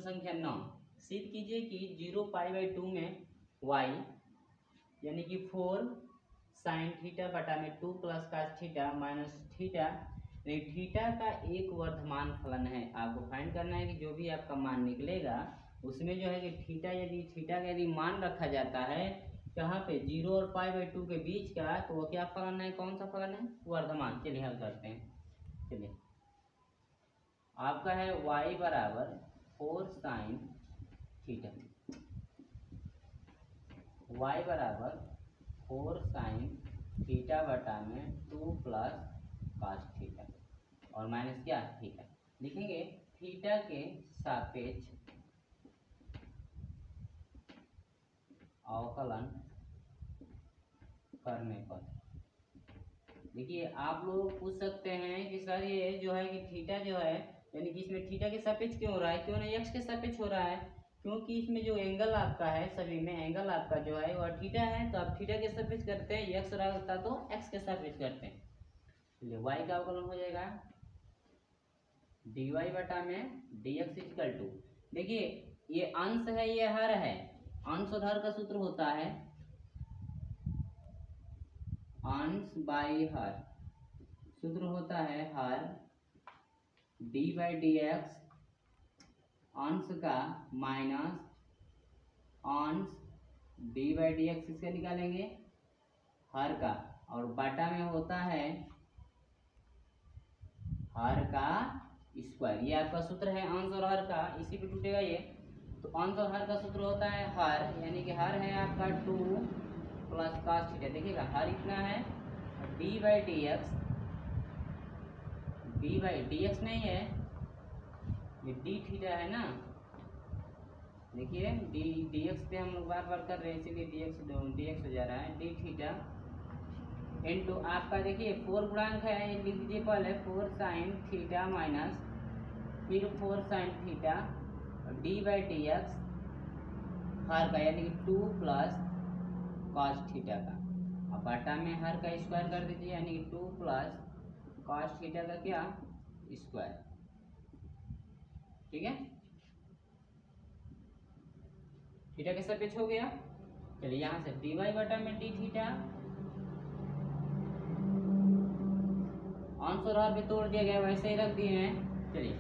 संख्या 9 सिद्ध कीजिए कि 0 पाई बाई 2 में y यानी कि 4 साइन थीटा बटा में 2 plus cos theta minus theta, theta का एक वर्धमान फलन है। आपको फाइंड करना है कि जो भी आपका मान निकलेगा उसमें जो है कि थीटा का यदि मान रखा जाता है कहाँ पे 0 और पाई बाई 2 के बीच का, तो वो क्या फलन है, कौन सा फलन है, वर्धमान। चलिए हल करते हैं। चलिए आपका है y बराबर 4 साइन थीटा, y बराबर 4 साइन थीटा बटा में 2 प्लस कॉस थीटा और माइनस क्या थीटा। लिखेंगे थीटा के सापेक्ष अवकलन करने पर। देखिए आप लोग पूछ सकते हैं कि सर ये जो है कि थीटा जो है यानी कि इसमें थीटा के सापेक्ष क्यों हो रहा है, क्यों नहीं एक्स के सापेक्ष हो रहा है, क्योंकि इसमें जो एंगल आपका है सभी में एंगल आपका जो है वह थीटा है, तो आप थीटा के सापेक्ष करते हैं, एक्स रहता तो एक्स के सापेक्ष करते हैं। चलिए y का अवकलन हो जाएगा dy बटा में dx इक्वल टू, देखिए ये अंश है ये हर है, अंश और हर का सूत्र होता है अंश बाई हर, सूत्र होता है हर डी बाई डी एक्स अंश का माइनस अंश डी बाई डी एक्स इसका निकालेंगे हर का, और बटा में होता है हर का स्क्वायर। ये आपका सूत्र है अंश और हर का, इसी पे टूटेगा ये। तो अंश और हर का सूत्र होता है हर, यानी कि हर है आपका 2 प्लस कॉस थीटा। देखिएगा हर इतना है d by d x, d by d x नहीं है ये डी थीटा है ना, देखिए डी एक्स पे हम लोग बार बार कर रहे हैं इसीलिए डी एक्स हो जा रहा है डी थीटा इंटू आपका देखिए 4 गुणांक है, लिख दीजिए पहले 4 साइन थीटा माइनस फिर 4 sine theta d by d x हर का यानी कि 2 प्लस कॉस थीटा का, अब बटा में हर का स्क्वायर कर दीजिए यानी कि 2 प्लस कॉस थीटा का क्या स्क्वायर। ठीक है, थीटा के सापेक्ष हो गया। चलिए यहाँ से डी वाई बटा में डी थीटा अंश और हर भी तोड़ दिया गया वैसे ही रख दिए हैं। चलिए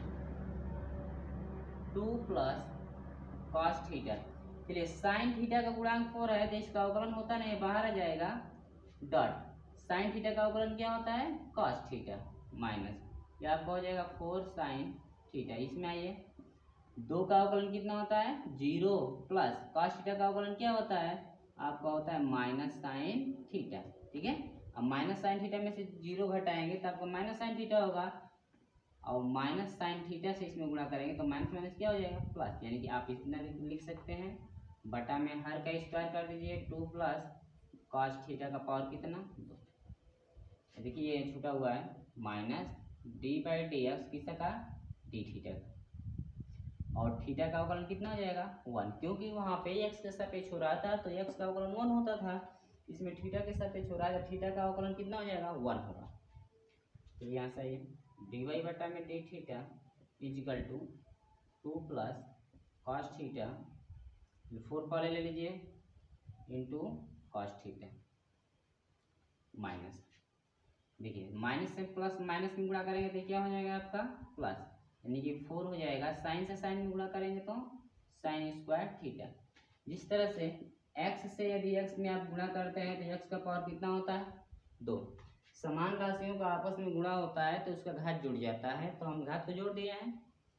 2 प्लस कॉस थीटा, चलिए साइन थीटा का गुणांक 4 है तो इसका अवकलन होता नहीं बाहर आ जाएगा डॉट, साइन थीटा का अवकलन क्या होता है कॉस थीटा माइनस, ये आपका हो जाएगा 4 साइन थीटा। इसमें आइए 2 का अवकलन कितना होता है 0 प्लस कॉस थीटा का अवकलन क्या होता है आपका होता है माइनस साइन थीटा। ठीक है, अब माइनस साइन थीटा में से 0 घटाएंगे तो आपका माइनस साइन थीटा होगा, और माइनस साइन थीटा से इसमें गुणा करेंगे तो माइनस माइनस क्या हो जाएगा प्लस, यानी कि आप इतना लिख सकते हैं बटा में हर का स्क्वायर कर दीजिए 2 प्लस कॉस थीटा का पावर कितना 2। देखिए ये छूटा हुआ है minus d by d x किसका का डी थीटा का, और थीटा का अवकलन कितना हो जाएगा 1, क्योंकि वहाँ पे एक्स के सापेक्ष हो रहा था तो एक्स का अवकलन 1 होता था, इसमें थीटा के सापेक्ष हो रहा है तो थीटा का अवकलन कितना हो जाएगा 1 होगा। तो यहाँ से डी वाई बटा में d theta equal to 2 plus cos theta 4 पहले ले लीजिए इंटू कॉस थीटा माइनस, देखिए माइनस से प्लस माइनस में गुणा करेंगे तो क्या हो जाएगा आपका प्लस, यानी कि 4 हो जाएगा, साइन से साइन में गुणा करेंगे तो साइन स्क्वायर थीटा। जिस तरह से x से यदि x में आप गुणा करते हैं तो x का पावर कितना होता है 2, समान राशियों का आपस में गुणा होता है तो उसका घात जुड़ जाता है, तो हम घात को जोड़ दिए हैं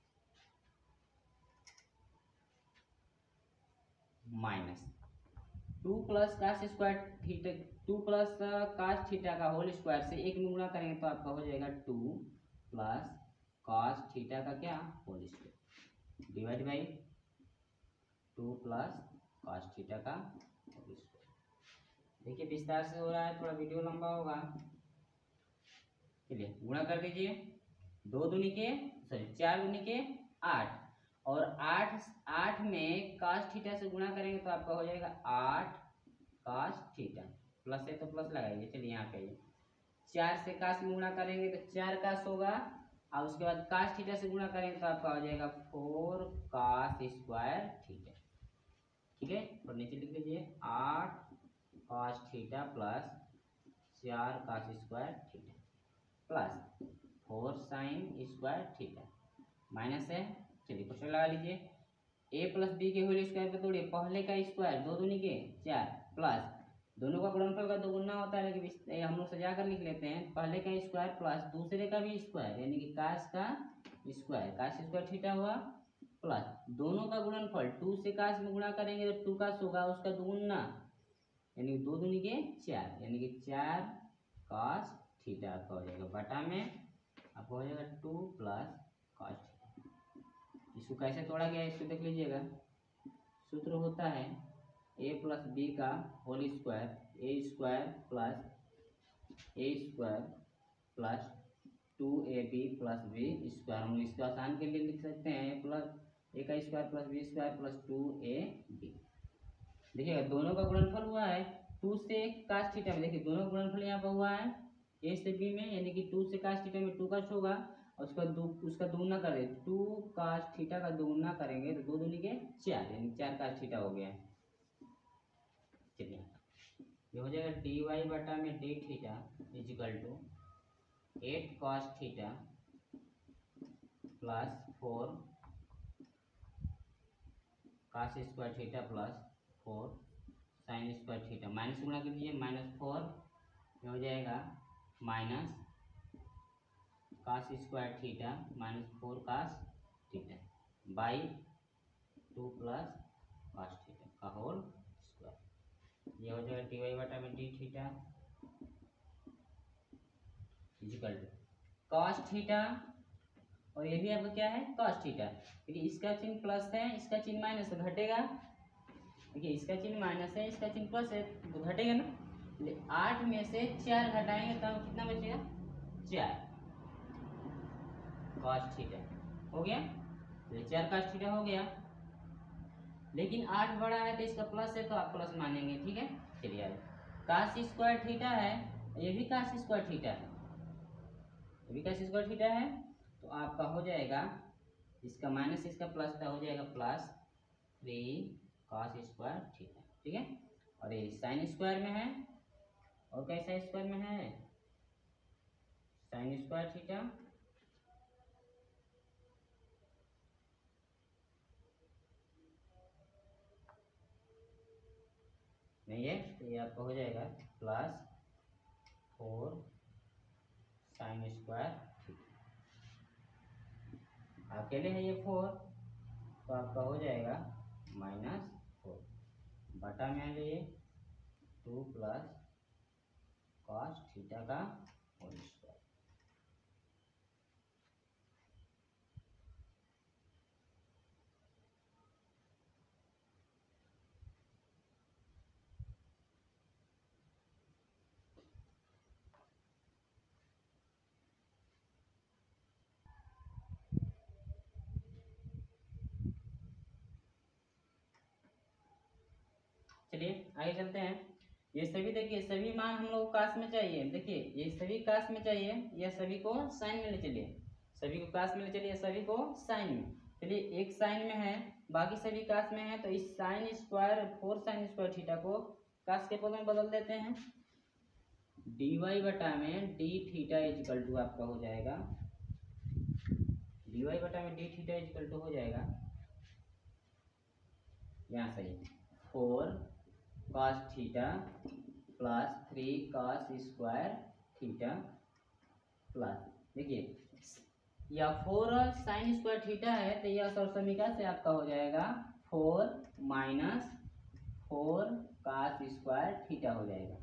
minus 2 plus cos square theta 2 plus cos theta का होल स्क्वायर से 1 में गुणा करेंगे तो आपका हो जाएगा 2 प्लस कॉस थीटा का क्या whole square divide by 2 plus cos theta का होल स्क्वायर। देखिए विस्तार से हो रहा है, थोड़ा वीडियो लंबा होगा। चलिए गुणा कर दीजिए 4 दूनी के 8, और 8 में कॉस थीटा से गुणा करेंगे तो आपका हो जाएगा 8 कॉस थीटा, प्लस है तो प्लस लगाइए। चलिए यहाँ पे 4 से कास में गुणा करेंगे तो 4 कास होगा और उसके बाद कास थीटा से गुणा करेंगे तो आपका हो जाएगा 4 कास स्क्वायर थीटा। ठीक है, और नीचे लिख लीजिए 8 cos theta plus 4 cos square theta plus 4 sine square theta minus है। चलिए क्वेश्चन लगा लीजिए। ए प्लस बी के होल स्क्वायर पे तोड़िए, पहले का स्क्वायर 2 दूनी के 4 प्लस दोनों का गुणनफल का 2 गुना होता है, लेकिन हम लोग सजा कर लिख लेते हैं। पहले का स्क्वायर प्लस दूसरे का भी स्क्वायर यानी कि कास का स्क्वायर, कास स्क्वायर थीटा हुआ प्लस दोनों का गुणनफल 2 से कास में गुणा करेंगे तो 2 कास होगा, उसका 2 गुना यानी कि 2 दूनी के 4 यानी कि 4 कास थीटा आपका हो जाएगा। बटा में आपका हो जाएगा 2 प्लस कास थीटा। इसको कैसे तोड़ा गया है इसको देख लीजिएगा। सूत्र होता है ए प्लस बी का whole square, A square plus 2ab plus B square. हम इसको आसान के लिए लिख सकते हैं ए का square plus B square plus 2ab। देखिएगा दोनों का गुणनफल हुआ है 2 से कास थीटा में, देखिए दोनों का गुणनफल यहाँ पर हुआ है ए से बी में यानी कि 2 से कास थीटा में 2 कास होगा और उसका दुगुना कर दे 2 कास थीटा का दुगुना करेंगे तो 2 दूनी के 4 यानी 4 कास थीटा हो गया। चलिए ये हो जाएगा dy बटा में d theta equal to 8 cos theta plus 4 cos square theta plus 4 sine square theta. Minus गुणा कर दीजिए, -4 ये हो जाएगा minus cos square theta -4 cos theta by 2 plus cos theta का होल स्क्वायर। ये हो जाएगा dy बटा में d theta equal to cos theta और ये भी आपका क्या है कॉस थीटा। देखिए इसका चिन्ह प्लस है, इसका चिन्ह माइनस है, घटेगा। देखिए इसका चिन्ह माइनस है, इसका चिन्ह प्लस है तो घटेगा ना। 8 में से 4 घटाएंगे तो कितना बचेगा 4 कॉस थीटा हो गया। तो 4 कॉस थीटा हो गया, लेकिन 8 बड़ा है तो इसका प्लस है तो आप प्लस मानेंगे। ठीक है, चलिए अब कास स्क्वायर थीटा है, ये भी कास स्क्वायर थीटा है, ये भी कास स्क्वायर थीटा है तो आपका हो जाएगा इसका माइनस इसका प्लस का हो जाएगा प्लस 3 कास स्क्वायर थीटा। ठीक है, और ये साइन स्क्वायर में है और कैसा स्क्वायर में है साइन स्क्वायर थीटा नहीं है तो ये आपका हो जाएगा प्लस 4 साइन स्क्वायर थीटा। अकेले है ये 4 तो आपका हो जाएगा -4 बटा में आ जाइए 2 प्लस कॉस थीटा का होल स्क्वायर। चलिए आगे चलते हैं। ये सभी देखिए सभी मान हम लोग कास में चाहिए। देखिए ये सभी कास में चाहिए, या सभी को साइन में ले चलिए, सभी को कास में ले चलिए, सभी को साइन में। चलिए एक साइन में है बाकी सभी कास में है तो इस sine square 4 sine square theta को कास के पद में बदल देते हैं। dy बटा में डी थीटा इजिकल टू आपका हो जाएगा dy बटा में डी थीटा इजिकल टू हो जाएगा यहाँ सही 4 cos theta plus 3 cos square theta plus देखिए या 4 साइन स्क्वायर थीटा है तो यह समीकरण से आपका हो जाएगा 4 माइनस 4 cos स्क्वायर थीटा हो जाएगा,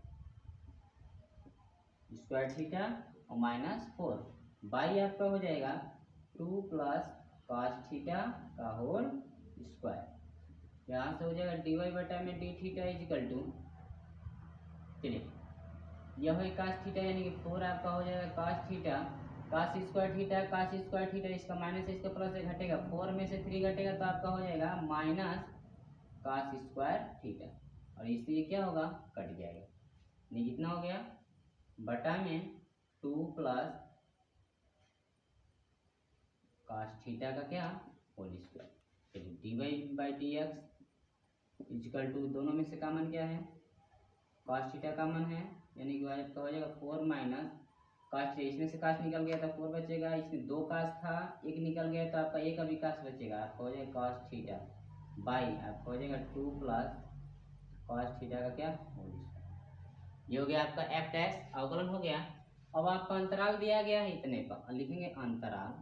स्क्वायर थीटा और -4 बाई आपका हो जाएगा 2 प्लस cos थीटा का होल स्क्वायर। यहाँ से हो जाएगा dy बटा में डी थीटा इजिकल टू चलिए यह है कास थीटा यानी कि 4 आपका हो जाएगा cos theta cos square theta इसका माइनस इसका प्लस से घटेगा 4 में से 3 घटेगा तो आपका हो जाएगा माइनस कास स्क्वायर थीटा और इससे ये क्या होगा कट जाएगा। नहीं कितना हो गया बटा में 2 प्लस cos थीटा का क्या होल स्क्वायर। चलिए dy by d x equal to दोनों में से कॉमन क्या है, cos थीटा कॉमन है, यानी कि आपका हो जाएगा 4 माइनस cos थीटा, इसमें से cos निकल गया था 4 बचेगा, इसमें 2 cos था 1 निकल गया तो आपका एक अभी cos बचेगा, आपका हो जाएगा cos थीटा बाई आपका हो जाएगा 2 प्लस cos थीटा का क्या होल स्क्वायर। ये हो गया आपका एफ डैश अवकलन हो गया। अब आपका अंतराल दिया गया है इतने पर, लिखेंगे अंतराल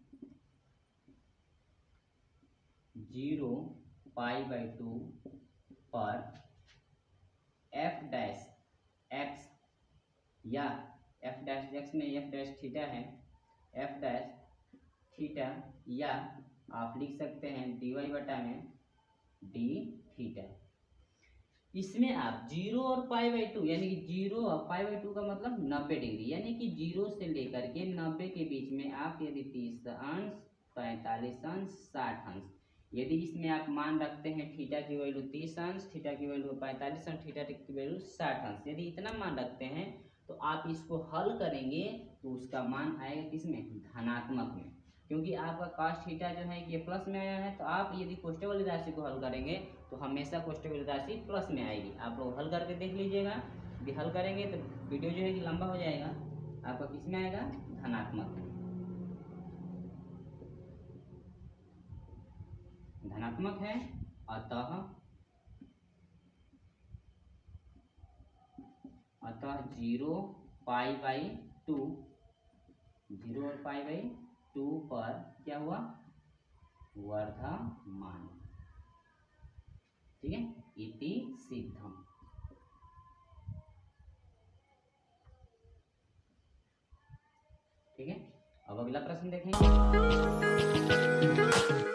0 पाई बाई 2 पर एफ डैश एक्स या एफ डैश एक्स में एफ डैश थीटा है, एफ डैश थीटा या आप लिख सकते हैं dy बटा में डी थीटा। इसमें आप 0 और पाई बाई 2 यानी कि 0 और पाई बाई 2 का मतलब 90 डिग्री, यानी कि 0 से लेकर के 90 के बीच में आप यदि 30 अंश 45 अंश 60 अंश, यदि इसमें आप मान रखते हैं थीटा की वैल्यू 30 अंश, थीटा की वैल्यू 45 अंश, थीटा की वैल्यू 60 अंश, यदि इतना मान रखते हैं तो आप इसको हल करेंगे तो उसका मान आएगा किसमें, धनात्मक में, क्योंकि आपका cos थीटा जो है ये प्लस में आया है। तो आप यदि कोष्टक वाली राशि को हल करेंगे तो हमेशा कोष्टक वाली राशि प्लस में आएगी। आप लोग हल करके देख लीजिएगा, यदि हल करेंगे तो वीडियो जो है कि लंबा हो जाएगा, आपका किस में आएगा, धनात्मक में, धनात्मक है। अतः 0 पाई बाई 2 0 और पाई बाई 2 पर क्या हुआ, वर्धमान, ठीक है, इति सिद्धम। ठीक है, अब अगला प्रश्न देखेंगे।